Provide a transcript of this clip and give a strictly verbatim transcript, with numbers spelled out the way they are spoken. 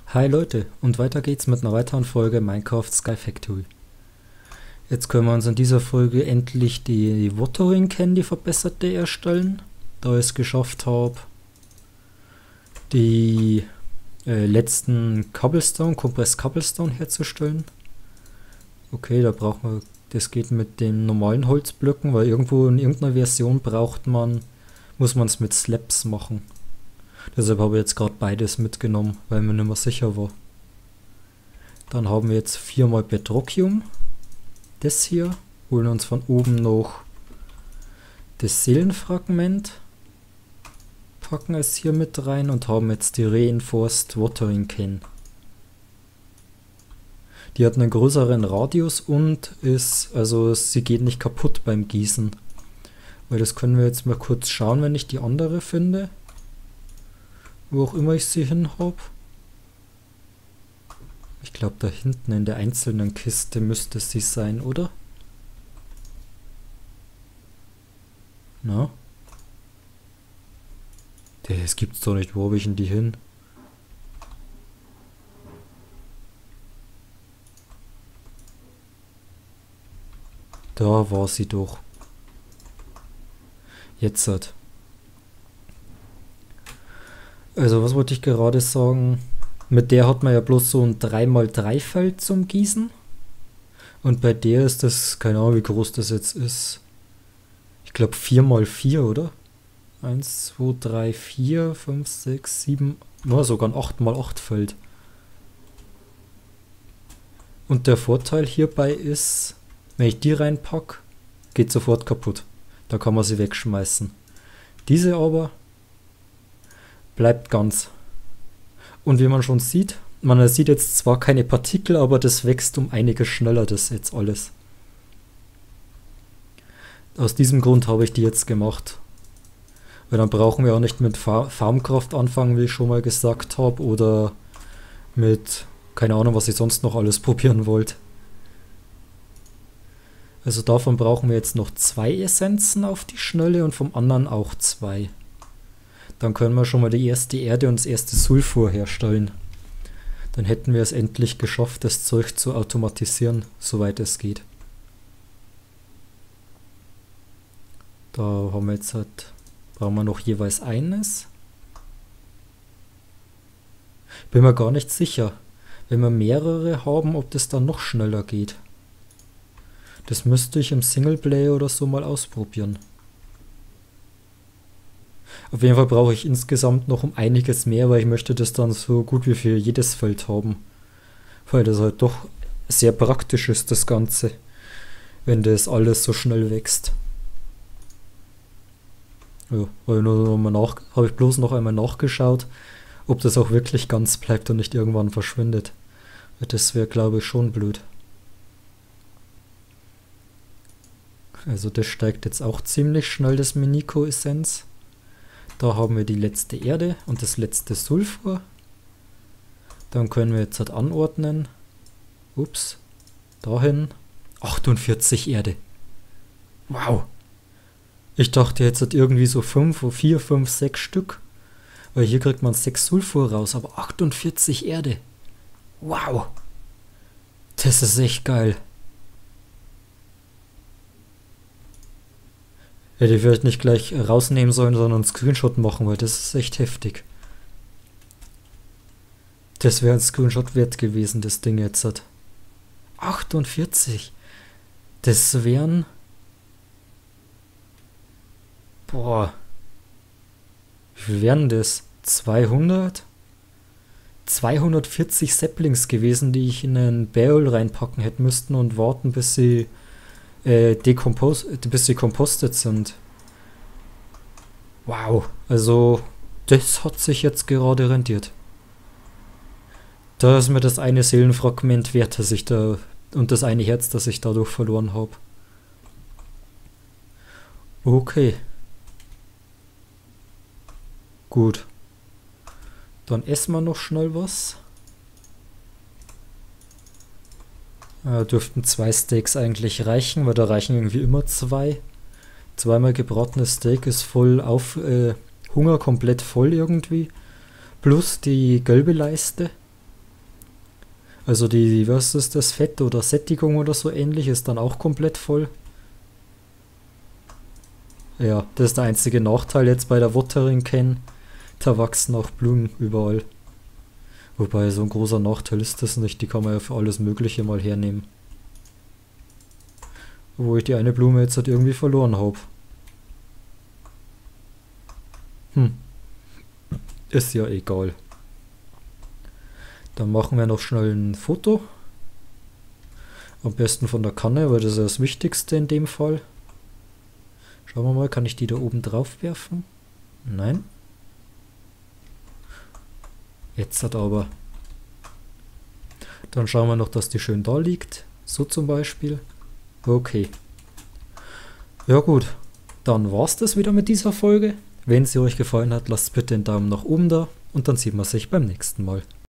Hi Leute, und weiter geht's mit einer weiteren Folge Minecraft Sky Factory. Jetzt können wir uns in dieser Folge endlich die Watering Can, die verbesserte, erstellen, da ich es geschafft habe, die äh, letzten Cobblestone, Compressed Cobblestone herzustellen. Okay, da braucht man, das geht mit den normalen Holzblöcken, weil irgendwo in irgendeiner Version braucht man, muss man es mit Slabs machen. Deshalb habe ich jetzt gerade beides mitgenommen, weil mir nicht mehr sicher war. Dann haben wir jetzt viermal Bedrockium. Das hier. Holen uns von oben noch das Seelenfragment. Packen es hier mit rein und haben jetzt die Reinforced Watering Can. Die hat einen größeren Radius und ist, also sie geht nicht kaputt beim Gießen. Weil das können wir jetzt mal kurz schauen, wenn ich die andere finde. Wo auch immer ich sie hin habe. Ich glaube, da hinten in der einzelnen Kiste müsste sie sein, oder? Na? Das gibt's doch nicht. Wo habe ich denn die hin? Da war sie doch. Jetzt hat. Also was wollte ich gerade sagen? Mit der hat man ja bloß so ein drei mal drei Feld zum Gießen. Und bei der ist das, keine Ahnung wie groß das jetzt ist. Ich glaube vier mal vier, oder? eins, zwei, drei, vier, fünf, sechs, sieben, nur sogar ein acht mal acht Feld. Und der Vorteil hierbei ist, wenn ich die reinpacke, geht sofort kaputt. Da kann man sie wegschmeißen. Diese aber bleibt ganz. Und wie man schon sieht, man sieht jetzt zwar keine Partikel, aber das wächst um einiges schneller, das jetzt alles. Aus diesem Grund habe ich die jetzt gemacht. Weil dann brauchen wir auch nicht mit Far Farmkraft anfangen, wie ich schon mal gesagt habe, oder mit, keine Ahnung, was ich sonst noch alles probieren wollte. Also davon brauchen wir jetzt noch zwei Essenzen auf die Schnelle und vom anderen auch zwei. Dann können wir schon mal die erste Erde und das erste Sulfur herstellen. Dann hätten wir es endlich geschafft, das Zeug zu automatisieren, soweit es geht. Da haben wir jetzt halt, brauchen wir noch jeweils eines. Bin mir gar nicht sicher, wenn wir mehrere haben, ob das dann noch schneller geht. Das müsste ich im Singleplayer oder so mal ausprobieren. Auf jeden Fall brauche ich insgesamt noch um einiges mehr, weil ich möchte das dann so gut wie für jedes Feld haben. Weil das halt doch sehr praktisch ist, das Ganze. Wenn das alles so schnell wächst. Ja, habe ich, hab ich bloß noch einmal nachgeschaut, ob das auch wirklich ganz bleibt und nicht irgendwann verschwindet. Das wäre, glaube ich, schon blöd. Also das steigt jetzt auch ziemlich schnell, das Miniko-Essenz. Da haben wir die letzte Erde und das letzte Sulfur. Dann können wir jetzt halt anordnen. Ups. Dahin. achtundvierzig Erde. Wow. Ich dachte jetzt halt irgendwie so fünf, vier, fünf, sechs Stück. Weil hier kriegt man sechs Sulfur raus, aber achtundvierzig Erde. Wow. Das ist echt geil. Hätte ich vielleicht nicht gleich rausnehmen sollen, sondern einen Screenshot machen, weil das ist echt heftig. Das wäre ein Screenshot wert gewesen, das Ding jetzt hat. achtundvierzig. Das wären... Boah. Wie viel wären das? zweihundert? zweihundertvierzig Saplings gewesen, die ich in einen Barrel reinpacken hätte müssten und warten, bis sie... Äh, decompos bis sie compostet sind. Wow, also das hat sich jetzt gerade rentiert. Da ist mir das eine Seelenfragment wert, das ich da und das eine Herz, das ich dadurch verloren habe. Okay. Gut. Dann essen wir noch schnell was. Äh, dürften zwei Steaks eigentlich reichen, weil da reichen irgendwie immer zwei. Zweimal gebratenes Steak ist voll auf, äh, Hunger komplett voll irgendwie. Plus die gelbe Leiste. Also die, was ist das, Fett oder Sättigung oder so ähnlich, ist dann auch komplett voll. Ja, das ist der einzige Nachteil jetzt bei der Watering Can. Da wachsen auch Blumen überall. Wobei so ein großer Nachteil ist das nicht, die kann man ja für alles Mögliche mal hernehmen. Wo ich die eine Blume jetzt halt irgendwie verloren habe. Hm, ist ja egal. Dann machen wir noch schnell ein Foto. Am besten von der Kanne, weil das ist ja das Wichtigste in dem Fall. Schauen wir mal, kann ich die da oben drauf werfen? Nein. Jetzt hat aber. Dann schauen wir noch, dass die schön da liegt. So zum Beispiel. Okay. Ja gut, dann war's das wieder mit dieser Folge. Wenn sie euch gefallen hat, lasst bitte einen Daumen nach oben da und dann sieht man sich beim nächsten Mal.